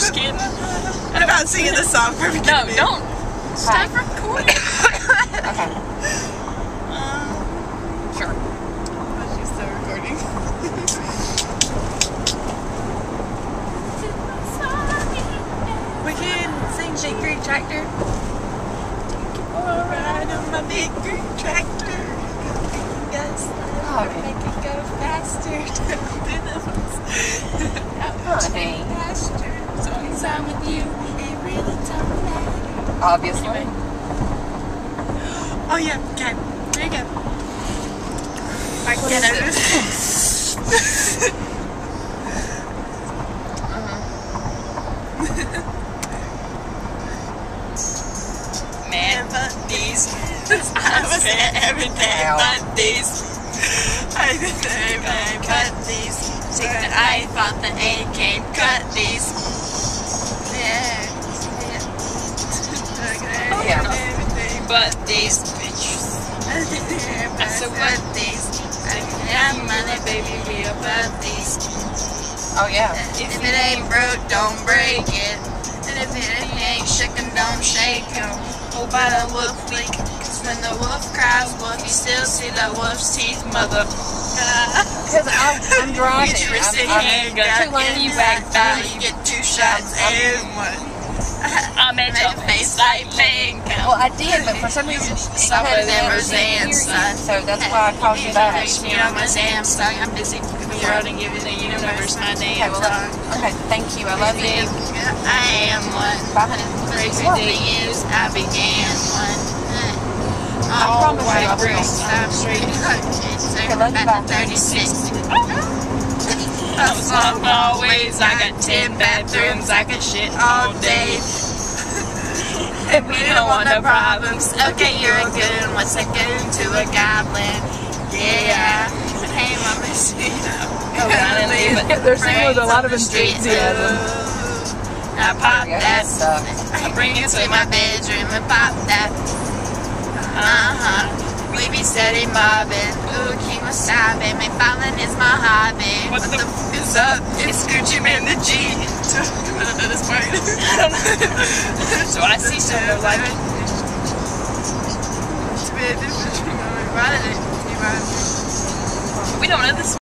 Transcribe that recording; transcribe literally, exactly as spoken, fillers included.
Just kidding. What about singing the song for me? No, don't. Stop Hi. recording. Okay. Um, Sure. oh, she's still recording. We can sing Big Green Tractor. Alright on my big green tractor. Yes, Oh, make it go faster. Through the woods. honey. Pasture. As long as I'm with you, it really don't matter. Obviously. Anyway. Oh yeah, okay. There you go. Like What get is out of Man, but these. I was spent there every day, Ow. but these. I was there every day, but these. See, I thought the A came, cut these. Yeah. Yeah. Everything but these bitches. I said, but these. I got money, baby, yeah, but these. Oh, yeah. If it ain't broke, don't break it. And if it ain't shaking, don't shake 'em. Oh, by the wolf leak. Cause when the wolf cries wolf, you still see the wolf's teeth, mother. Because I'm, I'm driving. Get your I'm, sticky I'm, handgun two lanes in you back back there. you get two shots and one. I'm at Make your a face like bacon. Well, I did, but for some reason, it Some cut of it them out. are Zan, son. So that's why I called you back. Reach me on my Samsung. I'm busy promoting you the universe, my Okay, damn well, tongue. okay, thank you. I love you. I am one. Bye, honey. Crazy Love thing you. is, I began one. I All promise you I white will. breast, I'm straight. Okay, love you, bye. thirty-six. As long always, I got ten bathrooms, I can shit all day. And we don't want no problems. Okay, you're a good one. What's a good to a goblin? Yeah. Hey, mama, see They're singing with a lot of enthusiasm. I pop Yeah, that. that sucks. I bring it to my bedroom and pop that. Uh-huh. We be steady mobbing. Ooh, keep my sobbing. My falling is my hobby. What the f is up? It's Gucci Man the G. Come on, this part. So I see someone like it. We don't know this.